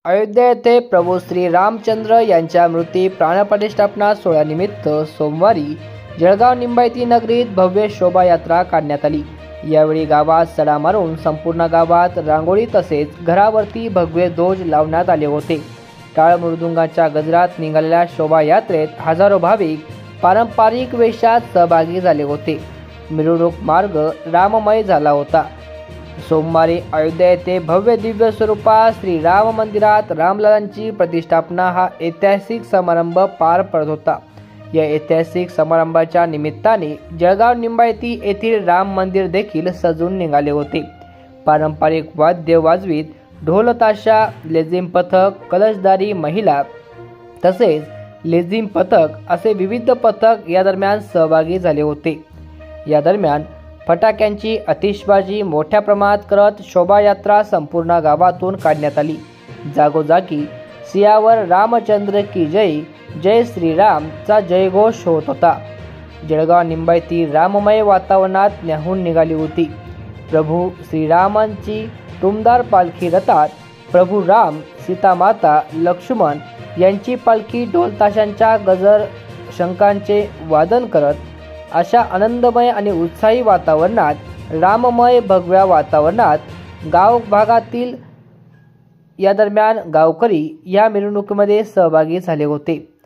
अयोध्या येथे प्रभू श्री रामचंद्र यांच्या मृत्यू प्राणप्रतिष्ठापना सोहळ्यानिमित्त सोमवारी जळगाव निंबाळती नगरीत भव्य शोभायात्रा काढण्यात आली। यावेळी गावात सडा मारून संपूर्ण गावात रांगोळी तसेच घरावरती भगवे ध्वज लावण्यात आले होते। टाळ मृदुंगाच्या गजरात निघालेल्या शोभायात्रेत हजारो भाविक पारंपरिक वेशात सहभागी झाले होते। मिरवणूक मार्ग राममय झाला होता। सोमवारी अयोध्या येथे भव्य दिव्य स्वरूपात श्री राम मंदिरात रामलल्लांची प्रतिष्ठापना हा ऐतिहासिक समारंभ पार पडत होता। या ऐतिहासिक समारंभाच्या निमित्ताने जळगाव निंबाळती येथील राम मंदिर देखील सजून निघाले होते। पारंपरिक वाद्य वाजवीत ढोल ताशा, लेझिम पथक, कलशधारी महिला तसेच लेझिम पथक असे विविध पथक या दरम्यान सहभागी झाले होते। या दरम्यान फटाक्यांची आतिषबाजी मोठ्या प्रमाणात करत शोभायात्रा संपूर्ण गावातून काढण्यात आली। जागोजागी सियावर रामचंद्र की जय, जय श्रीरामचा जयघोष होत होता। जळगाव निंबाळती राममय वातावरणात न्याहून निघाली होती। प्रभू श्रीरामांची टुमदार पालखी रथात प्रभू राम, सीता माता, लक्ष्मण यांची पालखी ढोल ताशांच्या गजर शंखांचे वादन करत अशा आनंदमय आणि उत्साही वातावरणात राममय भगव्या वातावरणात गाव भागातील या दरम्यान गावकरी या मिरवणुकीमध्ये सहभागी झाले होते।